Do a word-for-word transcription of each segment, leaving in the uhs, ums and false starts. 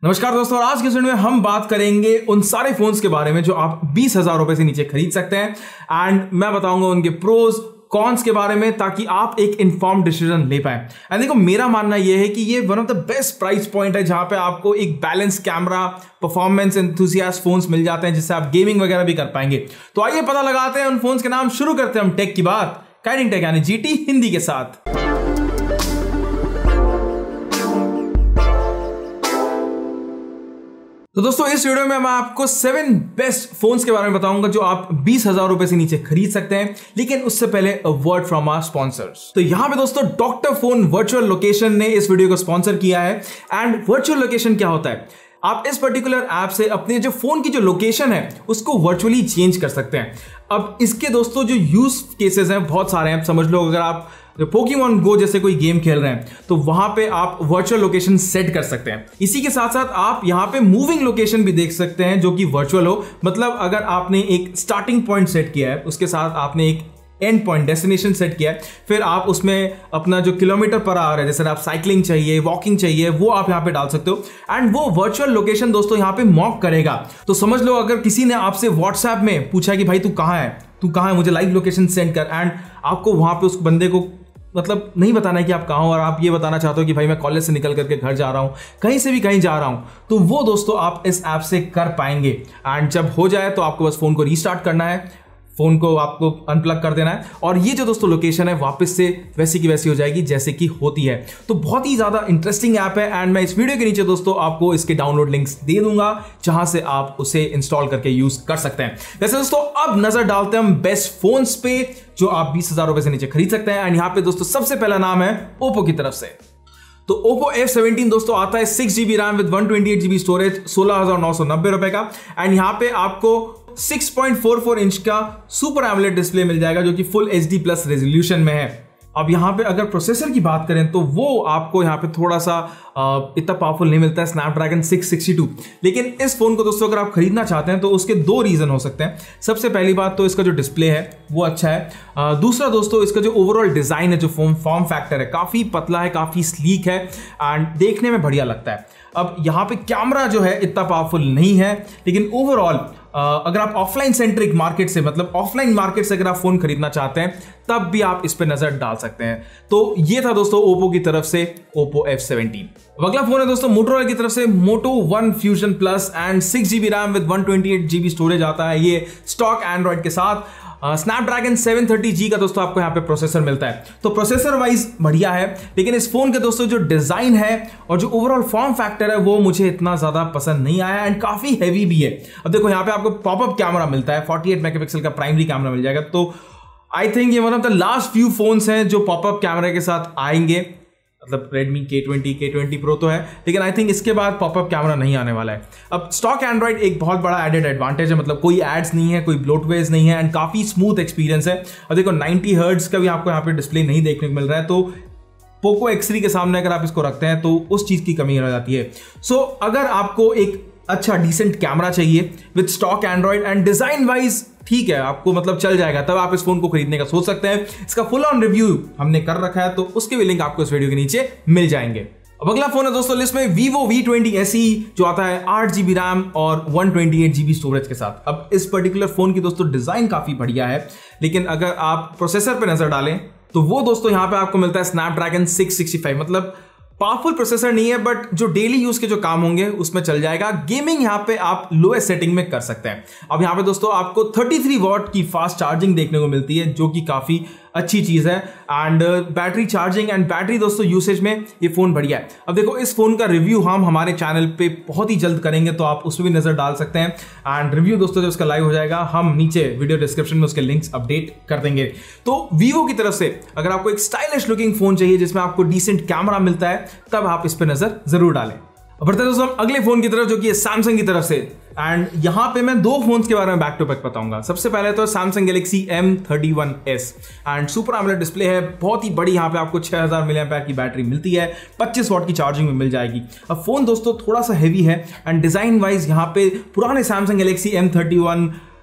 नमस्कार दोस्तों, आज के वीडियो में हम बात करेंगे उन सारे फोन्स के बारे में जो आप बीस हजार रुपए से नीचे खरीद सकते हैं एंड मैं बताऊंगा उनके प्रोज कॉन्स के बारे में ताकि आप एक इन्फॉर्म्ड डिसीजन ले पाए। एंड देखो, मेरा मानना यह है कि ये one of the best price point है जहां पे आपको एक balance camera, performance enthusiast phones मिल जाते हैं जिससे आप गेमिंग वगैरह भी कर पाएंगे। तो आइए पता लगाते हैं उन फोन्स के नाम। शुरू करते हैं हम टेक की बात काइडिंग टेक यानी जीटी हिंदी के साथ। तो दोस्तों, इस वीडियो में मैं आपको सेवन बेस्ट फोन्स के बारे में बताऊंगा जो आप बीस हजार रुपए से नीचे खरीद सकते हैं। लेकिन उससे पहले a word from our sponsors. तो यहां पे दोस्तों डॉक्टर फोन वर्चुअल लोकेशन ने इस वीडियो को स्पॉन्सर किया है। एंड वर्चुअल लोकेशन क्या होता है? आप इस पर्टिकुलर ऐप से अपने जो फोन की जो लोकेशन है उसको वर्चुअली चेंज कर सकते हैं। अब इसके दोस्तों जो यूज केसेस हैं बहुत सारे हैं। समझ लो, अगर आप पोकेमॉन गो जैसे कोई गेम खेल रहे हैं तो वहां पे आप वर्चुअल लोकेशन सेट कर सकते हैं। इसी के साथ साथ आप यहां पे मूविंग लोकेशन भी देख सकते हैं जो कि वर्चुअल हो। मतलब अगर आपने एक स्टार्टिंग पॉइंट सेट किया है, उसके साथ आपने एक एंड पॉइंट डेस्टिनेशन सेट किया है, फिर आप उसमें अपना जो किलोमीटर पर आवर है, जैसे आप साइकिलिंग चाहिए, वॉकिंग चाहिए, वो आप यहां पे डाल सकते हो एंड वो वर्चुअल लोकेशन दोस्तों यहां पे मॉक करेगा। तो समझ लो, अगर किसी ने आपसे व्हाट्सएप में पूछा कि भाई तू कहां है, तू कहां है, मुझे लाइव लोकेशन सेंड कर, एंड आपको वहां पे उस बंदे को मतलब नहीं बताना है कि आप कहां हो और आप ये बताना चाहते हो कि भाई मैं कॉलेज से निकल करके घर जा रहा हूं, कहीं से भी कहीं जा रहा हूं, तो वो दोस्तों आप इस ऐप से कर पाएंगे। एंड जब हो जाए तो आपको बस फोन को रीस्टार्ट करना है, फोन को आपको अनप्लग कर देना है और ये जो दोस्तों लोकेशन है वापस से वैसी की वैसी हो जाएगी जैसे कि होती है। तो बहुत ही ज्यादा इंटरेस्टिंग ऐप है एंड मैं इस वीडियो के नीचे दोस्तों आपको इसके डाउनलोड लिंक्स दे दूंगा जहां से आप उसे इंस्टॉल करके यूज कर सकते हैं। वैसे दोस्तों अब नजर डालते हैं हम बेस्ट फोन्स पे जो आप बीस हजार रुपए से नीचे खरीद सकते हैं। एंड यहाँ पे दोस्तों सबसे पहला नाम है ओप्पो की तरफ से। तो ओप्पो एफ सेवनटीन दोस्तों आता है six GB RAM with one twenty eight GB storage, सोलह हजार नौ सौ नब्बे रुपए का। एंड यहाँ पे आपको six point four four inch का सुपर एमोलेड डिस्प्ले मिल जाएगा जो कि full H D plus resolution में है। अब यहाँ पे अगर प्रोसेसर की बात करें तो वो आपको यहाँ पे थोड़ा सा इतना पावरफुल नहीं मिलता है, स्नैपड्रैगन सिक्स सिक्सटी टू। लेकिन इस फोन को दोस्तों अगर आप खरीदना चाहते हैं तो उसके दो रीजन हो सकते हैं। सबसे पहली बात तो इसका जो डिस्प्ले है वो अच्छा है। आ, दूसरा दोस्तों इसका जो ओवरऑल डिजाइन है, जो फॉर्म फॉर्म फैक्टर है, काफी पतला है, काफी स्लीक है एंड देखने में बढ़िया लगता है। अब यहाँ पे कैमरा जो है इतना पावरफुल नहीं है, लेकिन ओवरऑल अगर आप ऑफलाइन सेंट्रिक मार्केट से मतलब ऑफलाइन मार्केट से अगर आप फोन खरीदना चाहते हैं तब भी आप इस पे नजर डाल सकते हैं। तो ये था दोस्तों ओप्पो की तरफ से ओप्पो एफ सेवनटीन। अगला फोन है दोस्तों मोटोरोला की तरफ से Moto one fusion plus and six GB RAM with one twenty eight GB storage आता है ये स्टॉक एंड्रॉइड के साथ। स्नैपड्रैगन सेवन थर्टी जी का दोस्तों आपको यहाँ पे प्रोसेसर मिलता है। तो प्रोसेसर वाइज बढ़िया है, लेकिन इस फोन के दोस्तों जो डिजाइन है और जो ओवरऑल फॉर्म फैक्टर है वो मुझे इतना ज्यादा पसंद नहीं आया एंड काफी हैवी भी है। अब देखो यहाँ पे आपको पॉपअप कैमरा मिलता है, फोर्टी एट मेगापिक्सल का प्राइमरी कैमरा मिल जाएगा। तो आई थिंक ये one of the last few phones हैं जो पॉपअप कैमरे के साथ आएंगे। मतलब रेडमी के ट्वेंटी, के ट्वेंटी प्रो तो है, लेकिन आई थिंक इसके बाद पॉपअप कैमरा नहीं आने वाला है। अब स्टॉक एंड्रॉइड एक बहुत बड़ा एडेड एडवांटेज है, मतलब कोई एड्स नहीं है, कोई ब्लोटवेज नहीं है एंड काफी स्मूथ एक्सपीरियंस है। और देखो नाइंटी हर्ट्ज का भी आपको यहाँ पे डिस्प्ले नहीं देखने को मिल रहा है, तो पोको एक्स थ्री के सामने अगर आप इसको रखते हैं तो उस चीज की कमी हो जाती है। सो so, अगर आपको एक अच्छा डिसेंट कैमरा चाहिए with stock Android and design wise ठीक है, आपको मतलब चल जाएगा, तब आप इस फोन को खरीदने का सोच सकते हैं। इसका फुल ऑन रिव्यू हमने कर रखा है तो उसके भी लिंक आपको इस वीडियो के नीचे मिल जाएंगे। अब अगला फोन है दोस्तों लिस्ट में Vivo V twenty S E जो आता है आठ जीबी रैम और one twenty eight GB storage के साथ। अब इस पर्टिकुलर फोन की दोस्तों डिजाइन काफी बढ़िया है, लेकिन अगर आप प्रोसेसर पे नजर डालें तो वो दोस्तों यहाँ पे आपको मिलता है स्नैपड्रैगन सिक्स सिक्सटी फाइव। मतलब पावरफुल प्रोसेसर नहीं है, बट जो डेली यूज के जो काम होंगे उसमें चल जाएगा। गेमिंग यहाँ पे आप लोएस्ट सेटिंग में कर सकते हैं। अब यहाँ पे दोस्तों आपको थर्टी थ्री वॉट की फास्ट चार्जिंग देखने को मिलती है जो कि काफी अच्छी चीज है and battery charging and battery दोस्तों यूसेज में ये फोन बढ़िया है। अब देखो इस फोन का रिव्यू हम हमारे चैनल पे बहुत ही जल्द करेंगे तो आप उसमें भी नजर डाल सकते हैं एंड रिव्यू दोस्तों जब उसका लाइव हो जाएगा हम नीचे वीडियो डिस्क्रिप्शन में उसके लिंक्स अपडेट कर देंगे। तो वीवो की तरफ से अगर आपको एक स्टाइलिश लुकिंग फोन चाहिए जिसमें आपको डिसेंट कैमरा मिलता है तब आप इस पर नजर जरूर डालें। बढ़ते दोस्तों हम अगले फोन की तरफ जो कि सैमसंग की तरफ से एंड यहां पे मैं दो फोन्स के बारे में बैक टू बैक बताऊंगा। सबसे पहले तो Samsung Galaxy M thirty one S and super AMOLED display है, बहुत ही बड़ी। यहां पे आपको छह हज़ार मिली एम्पीयर की बैटरी मिलती है, पच्चीस वॉट की चार्जिंग में मिल जाएगी। अब फोन दोस्तों थोड़ा सा हेवी है एंड डिजाइन वाइज यहां पे पुराने Samsung Galaxy M thirty one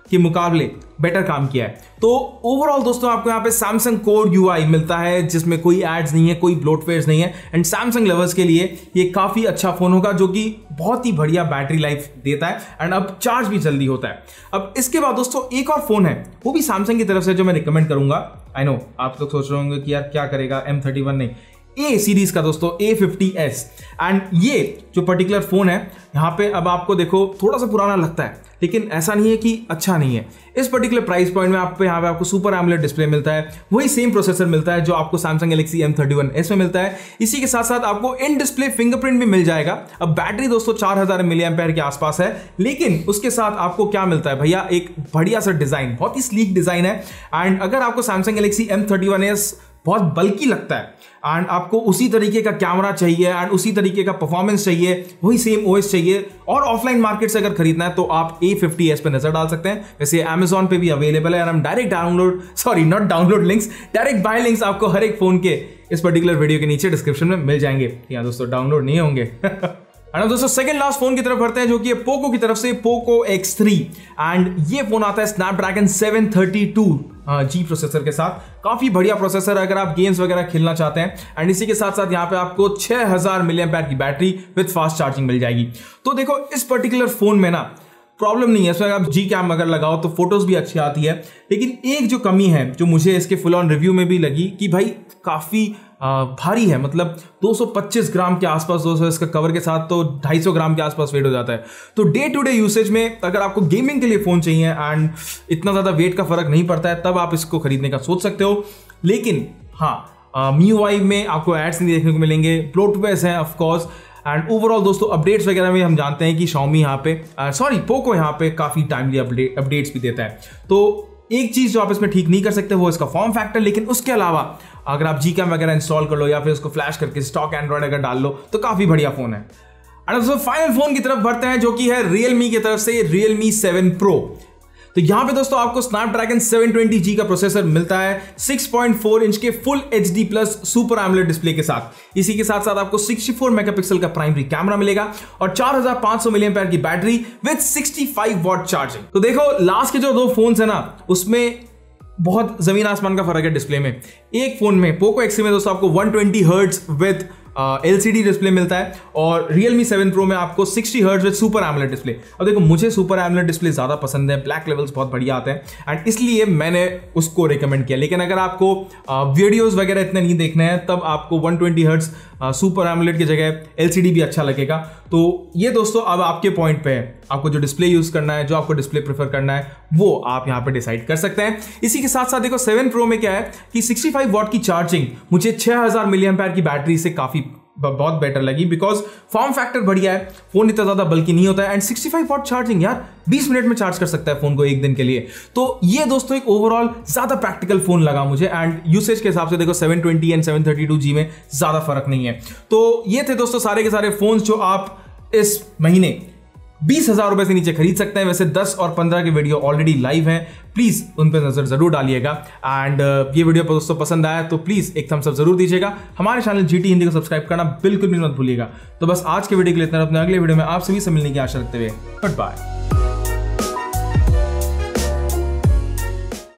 के मुकाबले बेटर काम किया है। तो ओवरऑल दोस्तों आपको यहाँ पे सैमसंग कोर यूआई मिलता है जिसमें कोई एड्स नहीं है, कोई ब्लोटवेयर्स नहीं है, एंड सैमसंग लवर्स के लिए ये काफी अच्छा फोन होगा जो कि बहुत ही बढ़िया बैटरी लाइफ देता है एंड अब चार्ज भी जल्दी होता है। अब इसके बाद दोस्तों एक और फोन है, वो भी सैमसंग की तरफ से, जो मैं रिकमेंड करूंगा। आई नो आप लोग सोच रहे होंगे कि यार क्या करेगा एम थर्टी वन, नहीं, ए सीरीज का दोस्तों ए फिफ्टी एस। एंड ये जो पर्टिकुलर फोन है यहाँ पे अब आपको देखो थोड़ा सा पुराना लगता है, लेकिन ऐसा नहीं है कि अच्छा नहीं है। इस पर्टिकुलर प्राइस पॉइंट में आपको यहाँ पे आपको सुपर एमोलेड डिस्प्ले मिलता है, वही सेम प्रोसेसर मिलता है जो आपको Samsung Galaxy M thirty one S में मिलता है। इसी के साथ साथ आपको इन डिस्प्ले फिंगरप्रिंट भी मिल जाएगा। अब बैटरी दोस्तों चार हजार मिली एम्पेयर के आसपास है, लेकिन उसके साथ आपको क्या मिलता है भैया, एक बढ़िया सा डिजाइन, बहुत ही स्लीक डिजाइन है। एंड अगर आपको Samsung Galaxy M thirty one S बहुत बल्कि लगता है एंड आपको उसी तरीके का कैमरा चाहिए एंड उसी तरीके का परफॉर्मेंस चाहिए, वही सेम ओएस चाहिए, और ऑफलाइन मार्केट से अगर खरीदना है तो आप ए फिफ्टी एस पे नजर डाल सकते हैं। वैसे अमेजॉन पे भी अवेलेबल है, हम direct download sorry not download links direct buy links आपको हर एक फोन के इस पर्टिकुलर वीडियो के नीचे डिस्क्रिप्शन में मिल जाएंगे। यहाँ दोस्तों डाउनलोड नहीं होंगे। एंड दोस्तों सेकंड लास्ट फोन की तरफ बढ़ते हैं जो कि पोको की तरफ से पोको एक्स थ्री। एंड ये फोन आता है Snapdragon seven thirty two G processor के साथ, काफी बढ़िया प्रोसेसर अगर आप गेम्स वगैरह खेलना चाहते हैं। एंड इसी के साथ साथ यहाँ पे आपको छह हजार मिली एम्पेयर की बैटरी विद फास्ट चार्जिंग मिल जाएगी। तो देखो इस पर्टिकुलर फोन में ना प्रॉब्लम नहीं है, इसमें आप जी कैम अगर लगाओ तो फोटोज भी अच्छी आती है, लेकिन एक जो कमी है जो मुझे इसके फुल ऑन रिव्यू में भी लगी कि भाई काफी आ, भारी है, मतलब दो सौ पच्चीस ग्राम के आसपास, दोस्तों इसका कवर के साथ तो दो सौ पचास ग्राम के आसपास वेट हो जाता है। तो डे टू डे यूसेज में अगर आपको गेमिंग के लिए फोन चाहिए एंड इतना ज्यादा वेट का फर्क नहीं पड़ता है, तब आप इसको खरीदने का सोच सकते हो। लेकिन हाँ, मी यू आई में आपको एड्स नहीं देखने को मिलेंगे, ब्लोटवेयर्स हैं ऑफकोर्स, एंड ओवरऑल दोस्तों अपडेट्स वगैरह में हम जानते हैं कि Xiaomi यहाँ पे सॉरी पोको यहाँ पे काफी टाइमली अपडेट अपडेट्स भी देता है। तो एक चीज जो आप इसमें ठीक नहीं कर सकते वो इसका फॉर्म फैक्टर, लेकिन उसके अलावा अगर आप जी कैम वगैरह इंस्टॉल कर लो या फिर उसको फ्लैश करके स्टॉक एंड्रॉइड अगर डाल लो तो काफी बढ़िया फोन है। एंड दोस्तों फाइनल फोन की तरफ बढ़ते हैं जो कि है Realme की तरफ से Realme सेवन Pro। तो यहां पे दोस्तों आपको स्नैपड्रैगन सेवन ट्वेंटी जी का प्रोसेसर मिलता है सिक्स पॉइंट फोर इंच के full H D plus super AMOLED display के साथ। इसी के साथ साथ आपको सिक्सटी फोर मेगापिक्सल का प्राइमरी कैमरा मिलेगा और चार हजार पांच सौ मिली एम्पेयर की battery with sixty five watt charging. तो देखो लास्ट के जो दो फोन्स है ना उसमें बहुत जमीन आसमान का फर्क है डिस्प्ले में। एक फोन में पोको एक्स थ्री में दोस्तों आपको one twenty hertz with LCD display मिलता है और Realme सेवन Pro में आपको sixty hertz with super AMOLED display. अब देखो मुझे सुपर एमोलेड डिस्प्ले ज्यादा पसंद है, ब्लैक लेवल्स बहुत बढ़िया आते हैं एंड इसलिए मैंने उसको रिकमेंड किया। लेकिन अगर आपको वीडियोस वगैरह इतने नहीं देखने हैं तब आपको one twenty hertz super AMOLED की जगह एलसीडी भी अच्छा लगेगा। तो ये दोस्तों अब आपके पॉइंट पे है, आपको जो डिस्प्ले यूज करना है, जो आपको डिस्प्ले प्रेफर करना है वो आप यहाँ पे डिसाइड कर सकते हैं। इसी के साथ साथ देखो सेवन Pro में क्या है कि सिक्सटी फाइव वॉट की चार्जिंग मुझे छह हजार मिली एम्पेयर की बैटरी से काफी बहुत बेटर लगी, बिकॉज फॉर्म फैक्टर बढ़िया है, फोन इतना ज्यादा बल्कि नहीं होता है and sixty five watt charging यार बीस मिनट में चार्ज कर सकता है फोन को एक दिन के लिए। तो ये दोस्तों एक ओवरऑल ज्यादा प्रैक्टिकल फोन लगा मुझे एंड यूसेज के हिसाब से देखो seven twenty and seven thirty two G में ज्यादा फर्क नहीं है। तो ये थे दोस्तों सारे के सारे फोन जो आप इस महीने बीस हजार रुपए से नीचे खरीद सकते हैं। वैसे दस और पंद्रह के वीडियो ऑलरेडी लाइव हैं, प्लीज उन पर नजर जरूर डालिएगा। एंड uh, ये वीडियो दोस्तों पसंद आया तो प्लीज एक थम्स अप जरूर दीजिएगा। हमारे चैनल जीटी हिंदी को सब्सक्राइब करना बिल्कुल भी मत भूलिएगा। तो बस आज के वीडियो के लिए इतना, अपने अगले वीडियो में आप सभी से मिलने की आशा रखते हुए गुड बाय।